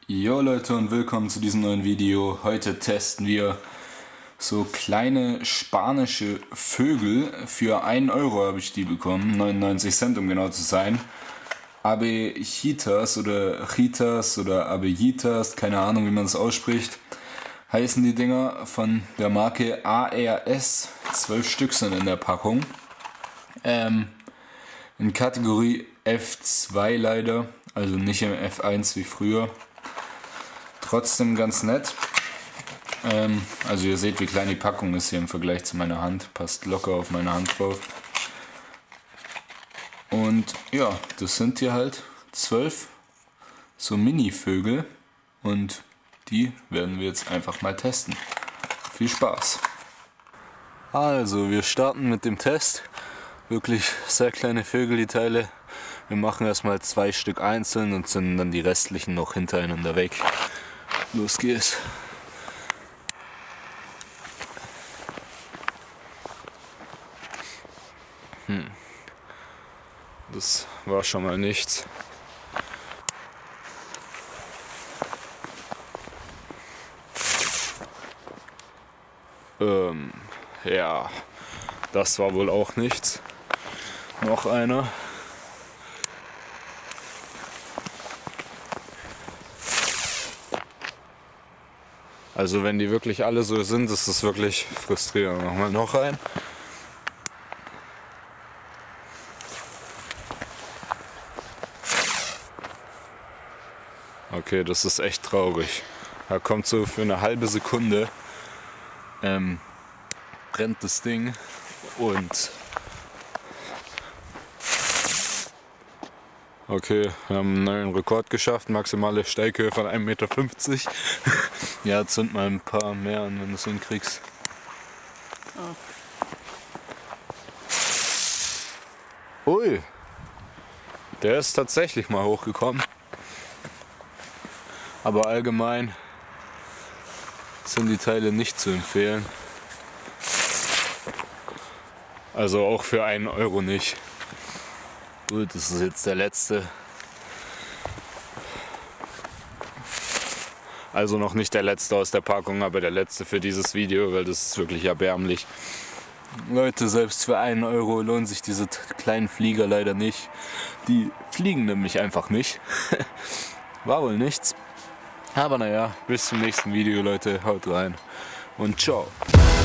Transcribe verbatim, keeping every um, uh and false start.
Jo Leute und willkommen zu diesem neuen Video. Heute testen wir so kleine spanische Vögel. Für einen Euro habe ich die bekommen, neunundneunzig Cent um genau zu sein. Abejitas oder Chitas oder Abejitas, keine Ahnung wie man es ausspricht, heißen die Dinger von der Marke A R S. zwölf Stück sind in der Packung. Ähm, in Kategorie F zwei leider, also nicht im F eins wie früher. Trotzdem ganz nett. Ähm, also ihr seht, wie klein die Packung ist hier im Vergleich zu meiner Hand. Passt locker auf meine Hand drauf. Und ja, das sind hier halt zwölf so Mini-Vögel. Und die werden wir jetzt einfach mal testen. Viel Spaß! Also, wir starten mit dem Test. Wirklich sehr kleine Vögel, die Teile. Wir machen erstmal zwei Stück einzeln und zünden dann die restlichen noch hintereinander weg. Los geht's. Hm. Das war schon mal nichts. Ähm, ja, das war wohl auch nichts. Noch einer. Also wenn die wirklich alle so sind, ist das wirklich frustrierend. Machen wir noch einen. Okay, das ist echt traurig. Da kommt so für eine halbe Sekunde ähm, brennt das Ding und okay, wir haben einen neuen Rekord geschafft, maximale Steighöhe von ein Meter fünfzig. Ja, zünd mal ein paar mehr an, wenn du es hinkriegst. Oh. Ui, der ist tatsächlich mal hochgekommen. Aber allgemein sind die Teile nicht zu empfehlen. Also auch für einen Euro nicht. Gut, das ist jetzt der letzte. Also noch nicht der letzte aus der Packung, aber der letzte für dieses Video, weil das ist wirklich erbärmlich. Leute, selbst für einen Euro lohnen sich diese kleinen Flieger leider nicht. Die fliegen nämlich einfach nicht. War wohl nichts. Aber naja, bis zum nächsten Video, Leute. Haut rein und ciao.